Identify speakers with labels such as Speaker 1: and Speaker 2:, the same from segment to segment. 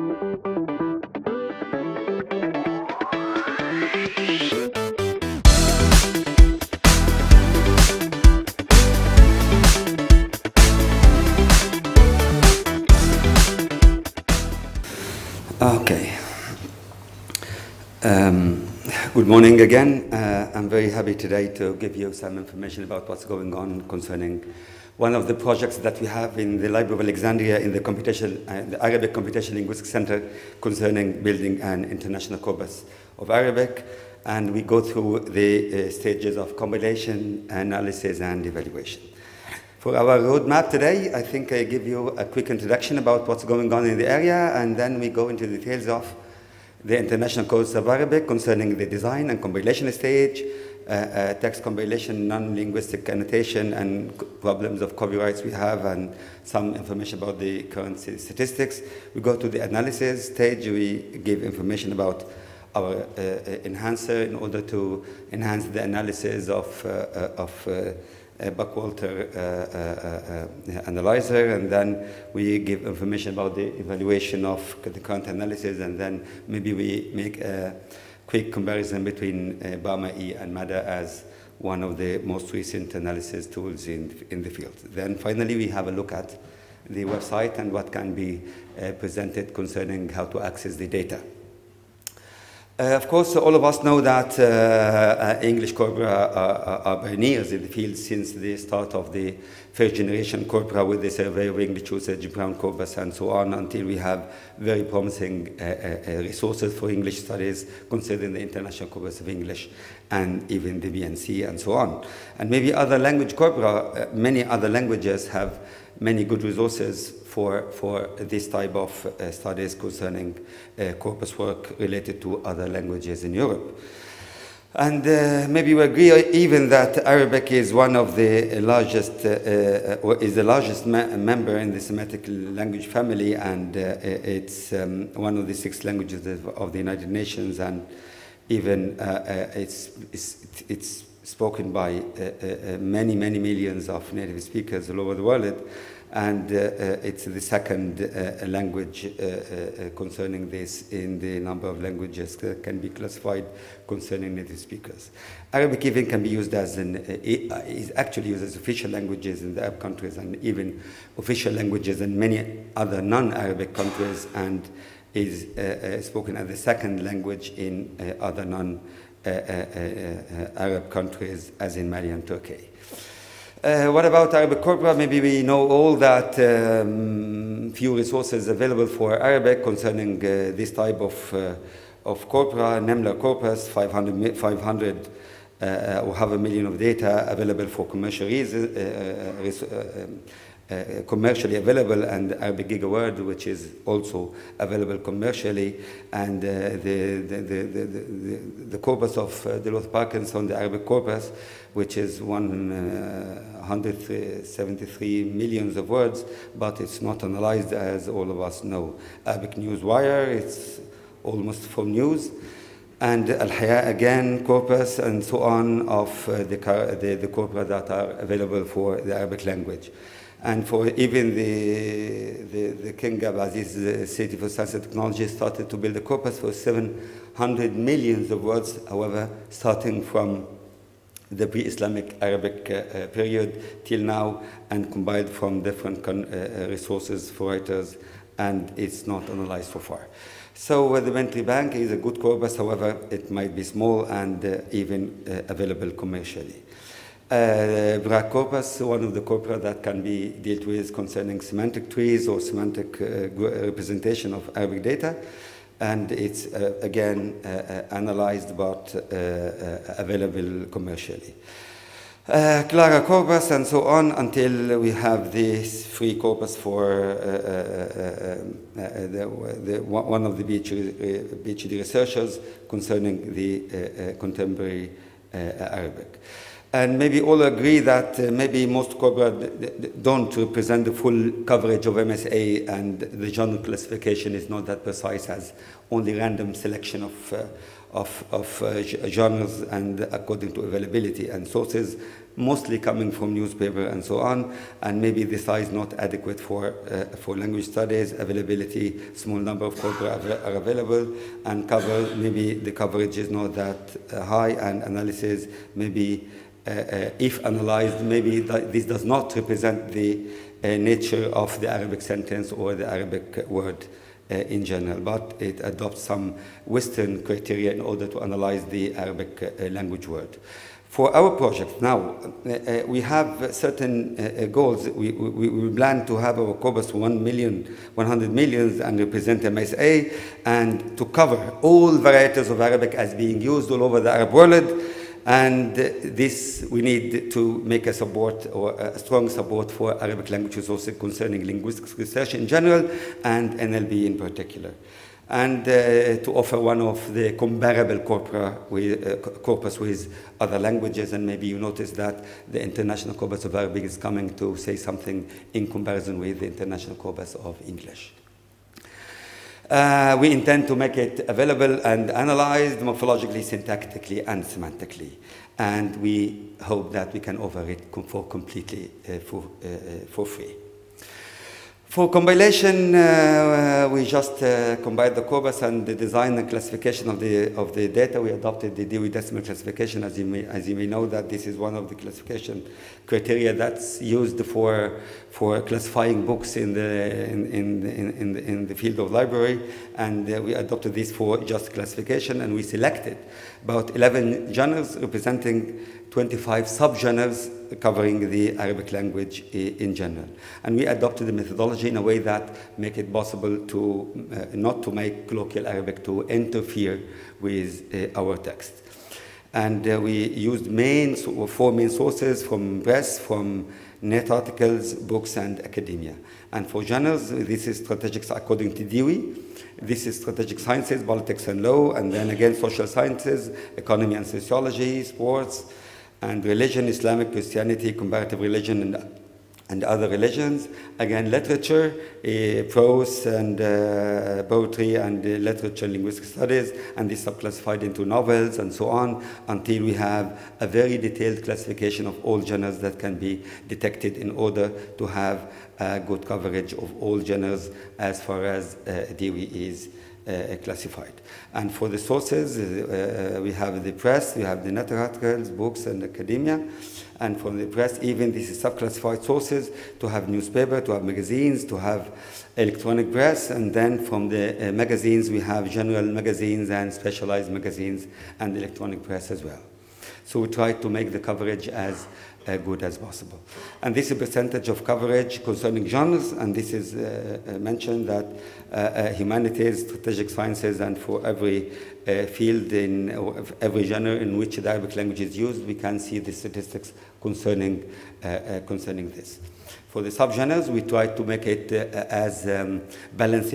Speaker 1: Okay. Good morning again. I'm very happy today to give you some information about what's going on concerning one of the projects that we have in the Library of Alexandria in the the Arabic Computational Linguistics Center concerning building an international corpus of Arabic. And we go through the stages of compilation, analysis, and evaluation. For our roadmap today, I think I give you a quick introduction about what's going on in the area, and then we go into details of the international course of Arabic concerning the design and compilation stage, text compilation, non-linguistic annotation, and problems of copyrights we have, and some information about the current statistics. We go to the analysis stage. We give information about our enhancer in order to enhance the analysis of Buckwalter analyzer, and then we give information about the evaluation of the current analysis, and then maybe we make a quick comparison between BAMA-E and MADA as one of the most recent analysis tools in the field. Then finally we have a look at the website and what can be presented concerning how to access the data. Of course, all of us know that English corpora are pioneers in the field since the start of the first generation corpora with the survey of English usage, Brown corpus, and so on, until we have very promising resources for English studies considering the International Corpus of English and even the BNC and so on. And maybe other language corpora, many other languages have many good resources for this type of studies concerning corpus work related to other languages in Europe. And maybe we agree even that Arabic is one of the largest, or is the largest member in the Semitic language family, and it's one of the 6 languages of the United Nations, and even it's spoken by many millions of native speakers all over the world. And it's the second language concerning this in the number of languages that can be classified concerning native speakers. Arabic even can be used as is actually used as official languages in the Arab countries, and even official languages in many other non-Arabic countries, and is spoken as the second language in other non-Arab countries, as in Mali and Turkey. What about Arabic corpora? Maybe we know all that few resources available for Arabic concerning this type of corpora. Nemla corpus, 500 or 500,000 of data available for commercial reasons, commercially available, and Arabic GigaWord, which is also available commercially, and the corpus of Deloitte Parkinson, the Arabic corpus, which is 173 million of words, but it's not analyzed, as all of us know. Arabic Newswire, it's almost for news, and Al-Haya again, corpus, and so on, of the corpora that are available for the Arabic language. And for even the King Abdulaziz City for Science and Technology started to build a corpus for 700 million of words, however, starting from the pre-Islamic Arabic period till now, and combined from different resources for writers, and it's not analyzed so far. So the Bentley Bank is a good corpus, however, it might be small and even available commercially. Bragg corpus, one of the corpora that can be dealt with concerning semantic trees or semantic representation of Arabic data, and it's again analyzed but available commercially. Clara corpus, and so on, until we have this free corpus for one of the PhD researchers concerning the contemporary Arabic. And maybe all agree that maybe most corpora don't represent the full coverage of MSA, and the journal classification is not that precise, as only random selection of journals and according to availability and sources, mostly coming from newspaper and so on, and maybe the size not adequate for language studies, availability, small number of corpora are available, and maybe the coverage is not that high, and analysis maybe if analyzed, maybe this does not represent the nature of the Arabic sentence or the Arabic word in general, but it adopts some Western criteria in order to analyze the Arabic language word. For our project now, we have certain goals. We plan to have our corpus 100 million and represent MSA, and to cover all varieties of Arabic as being used all over the Arab world. And this, we need to make a support, or a strong support, for Arabic language resources concerning linguistics research in general and NLP in particular. And to offer one of the comparable corpus with other languages. And maybe you notice that the International Corpus of Arabic is coming to say something in comparison with the International Corpus of English. We intend to make it available and analyzed morphologically, syntactically, and semantically. And we hope that we can offer it for completely for free. For compilation, we just compiled the corpus and the design and classification of the data. We adopted the Dewey Decimal Classification. As you may know, that this is one of the classification criteria that's used for classifying books in the field of library. And we adopted this for just classification, and we selected about 11 genres representing 25 subgenres covering the Arabic language in general. And we adopted the methodology in a way that make it possible to not to make colloquial Arabic to interfere with our text. And we used four main sources from press, from net articles, books, and academia. And for genres, this is strategics according to Dewey. This is strategic sciences, politics and law, and then again social sciences, economy and sociology, sports, and religion, Islamic, Christianity, comparative religion, and other religions. Again, literature, prose and poetry, and literature and linguistic studies, and this subclassified into novels and so on, until we have a very detailed classification of all genres that can be detected in order to have good coverage of all genres as far as Dewey is classified. And for the sources, we have the press, we have the net articles, books, and academia. And from the press, even this is subclassified sources, to have newspaper, to have magazines, to have electronic press. And then from the magazines, we have general magazines and specialized magazines and electronic press as well. So we try to make the coverage as good as possible. And this is a percentage of coverage concerning genres, and this is mentioned that humanities, strategic sciences, and for every field or every genre in which the Arabic language is used, we can see the statistics concerning this. For the subgenres, we try to make it as balanced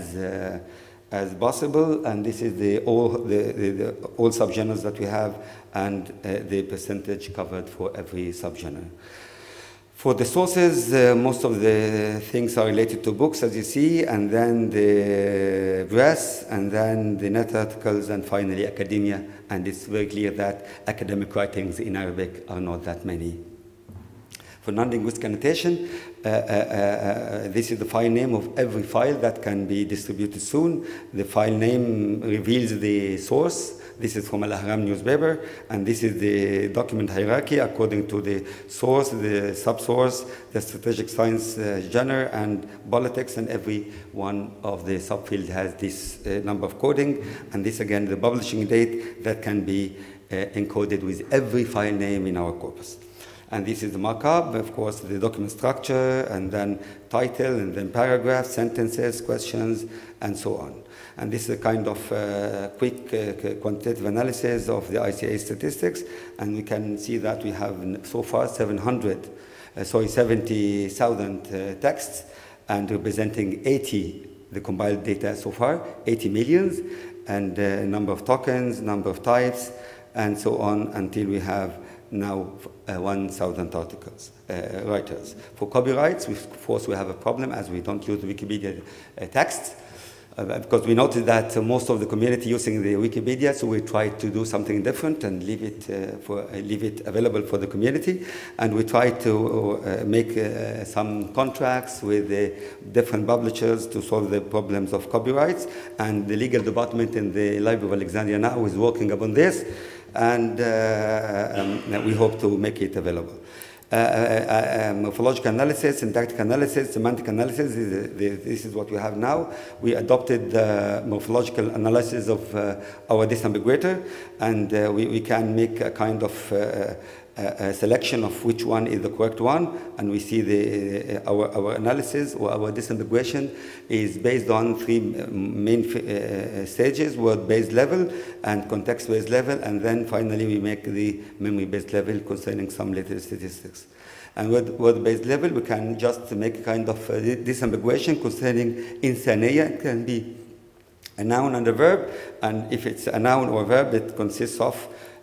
Speaker 1: as possible, and this is all subgenres that we have, and the percentage covered for every subgenre. For the sources, most of the things are related to books, as you see, and then the press, and then the net articles, and finally academia. And it's very clear that academic writings in Arabic are not that many. For non-linguistic annotation, this is the file name of every file that can be distributed soon. The file name reveals the source. This is from Al-Ahram newspaper, and this is the document hierarchy according to the source, the subsource, the strategic science genre, and politics, and every one of the subfields has this number of coding, and this again the publishing date that can be encoded with every file name in our corpus. And this is the markup, of course, the document structure, and then title, and then paragraphs, sentences, questions, and so on. And this is a kind of quick quantitative analysis of the ICA statistics, and we can see that we have so far 70,000 texts, and representing 80, the compiled data so far, 80 millions, and number of tokens, number of types, and so on, until we have now 1,000 articles, writers. For copyrights, of course, we have a problem as we don't use the Wikipedia text. Because we noticed that most of the community using the Wikipedia, so we tried to do something different and leave it available for the community. And we tried to make some contracts with different publishers to solve the problems of copyrights. And the legal department in the Library of Alexandria now is working upon this, and we hope to make it available. Morphological analysis, syntactic analysis, semantic analysis, this is what we have now. We adopted the morphological analysis of our disambiguator, and we can make a kind of a selection of which one is the correct one, and we see our analysis or our disambiguation is based on three main stages: word-based level and context-based level, and then finally we make the memory-based level concerning some later statistics. And with word-based level, we can just make a kind of disambiguation concerning insania. It can be a noun and a verb, and if it's a noun or a verb, it consists of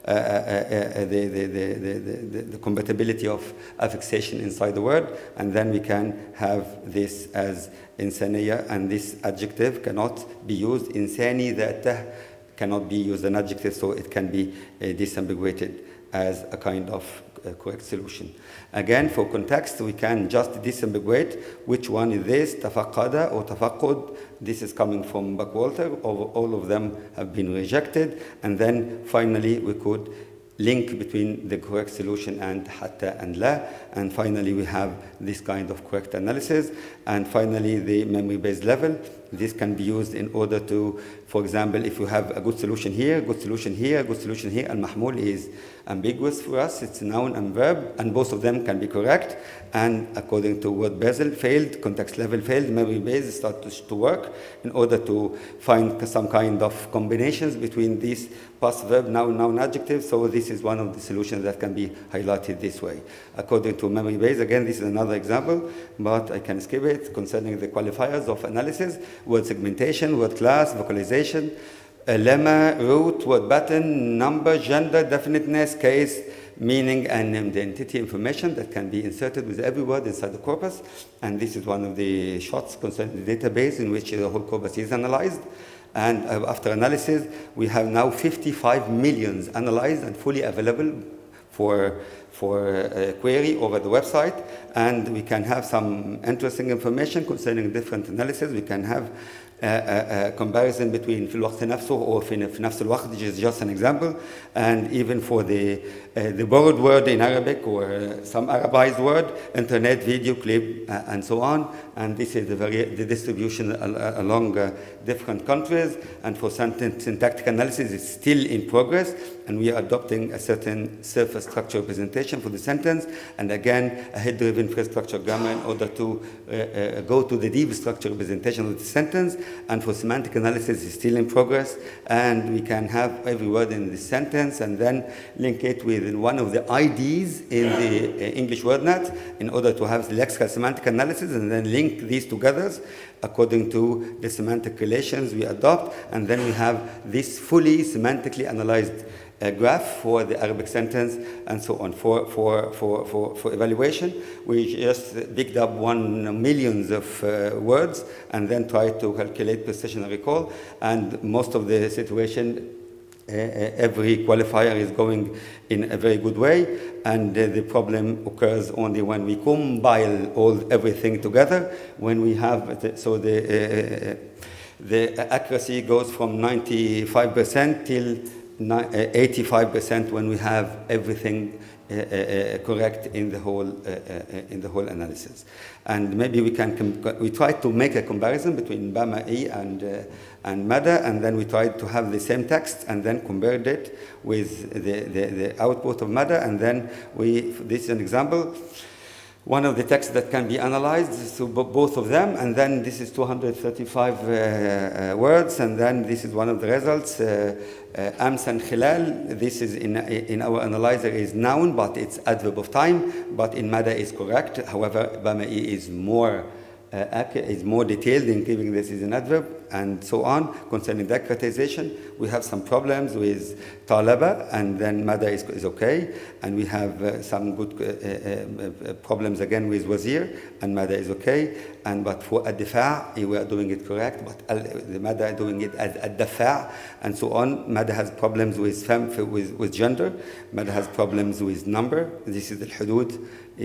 Speaker 1: the compatibility of affixation inside the word, and then we can have this as insania, and this adjective cannot be used. Insani that cannot be used an adjective, so it can be disambiguated as a kind of correct solution. Again, for context, we can just disambiguate which one is this, tafaqada or tafaqud. This is coming from Buckwalter. All of them have been rejected. And then finally, we could link between the correct solution and hatta and la. And finally, we have this kind of correct analysis. And finally, the memory-based level. This can be used in order to, for example, if you have a good solution here, good solution here, good solution here, and mahmul is ambiguous for us. It's a noun and verb, and both of them can be correct. And according to word Basel failed, context level failed, memory base starts to work in order to find some kind of combinations between these past verb, noun, adjective. So this is one of the solutions that can be highlighted this way. According to memory base, again, this is another example, but I can skip it concerning the qualifiers of analysis: word segmentation, word class, vocalization, lemma, root, word pattern, number, gender, definiteness, case, meaning, and named entity information that can be inserted with every word inside the corpus. And this is one of the shots concerning the database in which the whole corpus is analyzed. And after analysis, we have now 55 million analyzed and fully available for query over the website. And we can have some interesting information concerning different analysis. We can have a comparison between في الوقت نفسه or في نفس الوقت, which is just an example, and even for the borrowed word in Arabic or some Arabized word, internet, video, clip, and so on. And this is the distribution along different countries. And for syntactic analysis, it's still in progress, and we are adopting a certain surface structure representation for the sentence, and again, a head-driven phrase structure grammar in order to go to the deep structure representation of the sentence. And for semantic analysis, it's still in progress, and we can have every word in the sentence and then link it with one of the IDs in the English WordNet in order to have the lexical semantic analysis, and then link these together according to the semantic relations we adopt. And then we have this fully semantically analyzed graph for the Arabic sentence and so on. For evaluation, we just picked up 1 million of words and then tried to calculate precision and recall. And most of the situation, every qualifier is going in a very good way, and the problem occurs only when we compile everything together. When we have the accuracy goes from 95% till 85% when we have everything correct in the whole analysis. And maybe we tried to make a comparison between BAMA-E and MADA, and then we tried to have the same text and then compared it with the output of MADA, and then this is an example. One of the texts that can be analyzed, so both of them, and then this is 235 words, and then this is one of the results. Ams and Khilal, this is in our analyzer is noun, but it's adverb of time, but in MADA is correct. However, BAMA-E is more is more detailed in giving this is an adverb, and so on. Concerning the accretization, we have some problems with talaba, and then mada is okay. And we have some good problems again with wazir, and mada is okay. But for ad-difa', we are doing it correct, but the mada doing it as ad-difa', and so on. Mada has problems with gender. Mada has problems with number. This is al-hudud.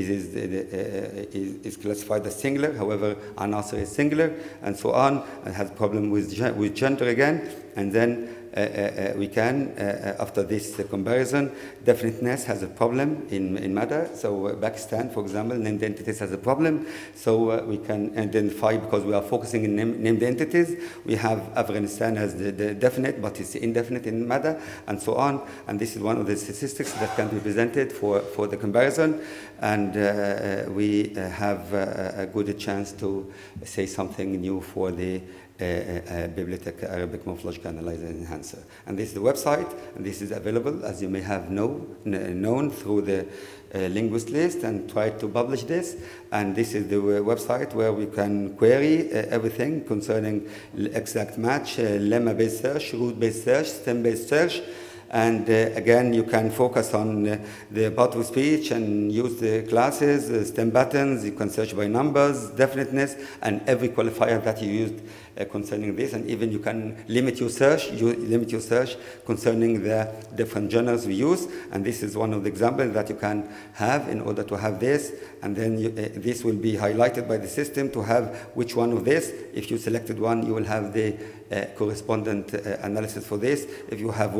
Speaker 1: Is classified as singular, however, an-nasr is singular, and so on, and has problem with gender again. And then we can, after this comparison, definiteness has a problem in mada. So Pakistan, for example, named entities has a problem. So we can identify, because we are focusing in named entities, we have Afghanistan as the definite, but it's indefinite in mada, and so on. And this is one of the statistics that can be presented for the comparison. And we have a good chance to say something new for the Bibliotheque Arabic Morphological Analyzer Enhancer. And this is the website, and this is available, as you may have known through the linguist list, and try to publish this. And this is the website where we can query everything concerning exact match, lemma-based search, root-based search, stem-based search. And again, you can focus on the part of speech and use the classes, stem buttons. You can search by numbers, definiteness, and every qualifier that you used concerning this. And even you can limit your search. Concerning the different genres we use. And this is one of the examples that you can have in order to have this. And then this will be highlighted by the system to have which one of this. If you selected one, you will have the correspondent analysis for this. If you have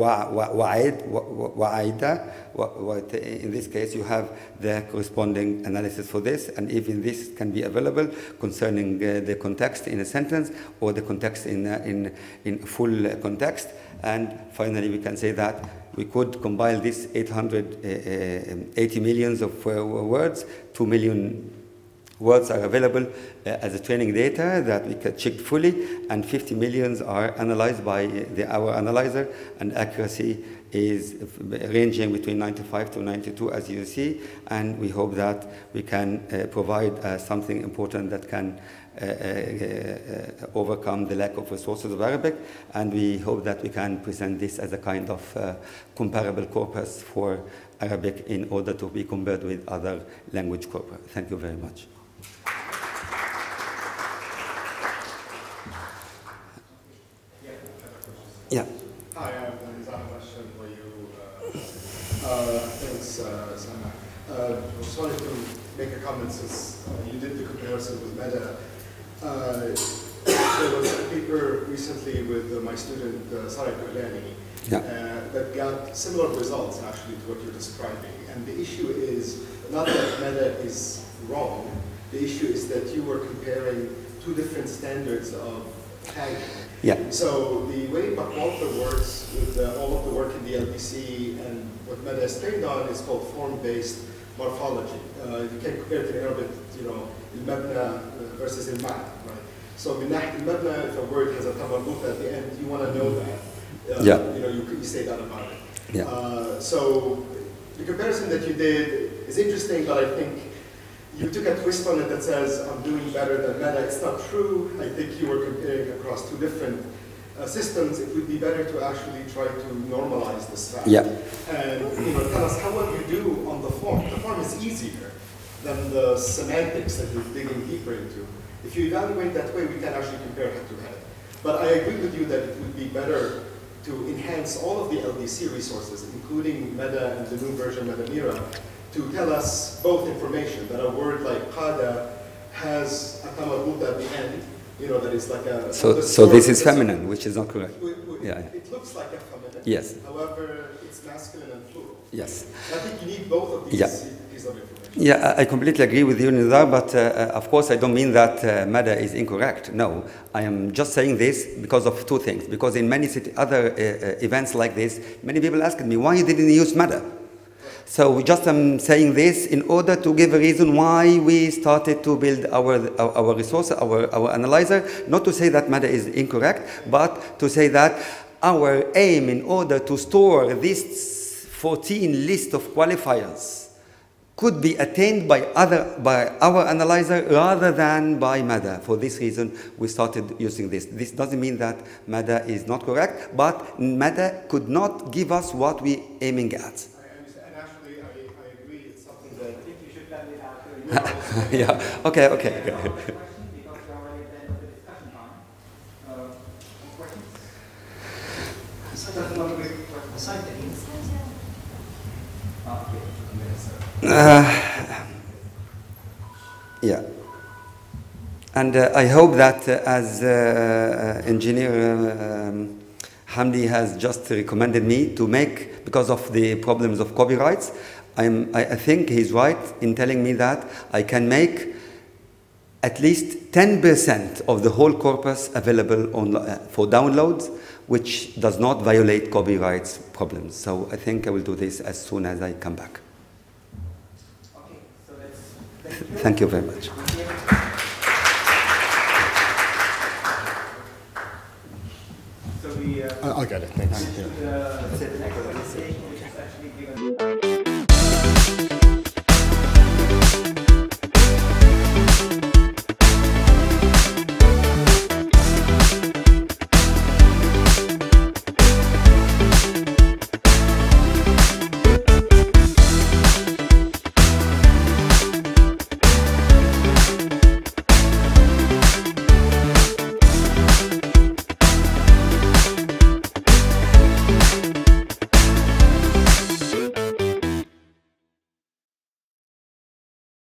Speaker 1: wa'aida, in this case, you have the corresponding analysis for this. And even this can be available concerning the context in a sentence, or the context in full context. And finally, we can say that we could compile this 880 millions of words. 2 million words are available as a training data that we can check fully, and 50 millions are analyzed by our analyzer, and accuracy is ranging between 95 to 92, as you see. And we hope that we can provide something important that can overcome the lack of resources of Arabic, and we hope that we can present this as a kind of comparable corpus for Arabic in order to be compared with other language corpus. Thank you very much. Yeah.
Speaker 2: Hi, I'm Nizam question for you. Thanks, Sama. I just wanted to make a comment since you did the comparison with Meta. There was a paper recently with my student, Sarah Kohlani, that got similar results actually to what you're describing. And the issue is not that Meta is wrong. The issue is that you were comparing two different standards of tagging.
Speaker 1: Yeah.
Speaker 2: So the way Buckwalter works with all of the work in the LBC and what Meta is trained on is called form-based morphology. You can compare it in Arabic, المبنى versus المعنى, right? So من ناحية المبنى, if a word has a tamarruf at the end, you want to know that. You say that about it.
Speaker 1: Yeah.
Speaker 2: So the comparison that you did is interesting, but I think you took a twist on it that says, I'm doing better than Meta. It's not true. I think you were comparing across two different systems. It would be better to actually try to normalize this fact.
Speaker 1: Yeah.
Speaker 2: And tell us how well you do on the form. The form is easier than the semantics that you're digging deeper into. If you evaluate that way, we can actually compare head to head. But I agree with you that it would be better to enhance all of the LDC resources, including Meta and the new version, Metamira, to tell us both information, that a word like qada has a tamarruf at the end, that is like a...
Speaker 1: So this is feminine, which is not correct.
Speaker 2: It looks like a feminine.
Speaker 1: Yes.
Speaker 2: However, it's masculine and plural.
Speaker 1: Yes.
Speaker 2: I think you need both of these pieces of information.
Speaker 1: Yeah, I completely agree with you, Nizar, but of course I don't mean that Meta is incorrect. No, I am just saying this because of two things. Because in many other events like this, many people asked me, why you didn't use Meta? So just I'm saying this in order to give a reason why we started to build our resource, our analyzer, not to say that Meta is incorrect, but to say that our aim in order to store this 14 list of qualifiers could be attained by our analyzer rather than by MADA. For this reason, we started using this. This doesn't mean that MADA is not correct, but MADA could not give us what we're aiming at.
Speaker 2: I understand. And actually, I agree. It's something that I think you should let it out.
Speaker 1: Yeah. Okay. Okay. Yeah. And I hope that as engineer Hamdi has just recommended me to make, because of the problems of copyrights, I think he's right in telling me that I can make at least 10% of the whole corpus available for downloads, which does not violate copyrights problems. So I think I will do this as soon as I come back.
Speaker 2: Okay, so let's
Speaker 1: thank you very much.
Speaker 2: So I got it, thanks. Yeah.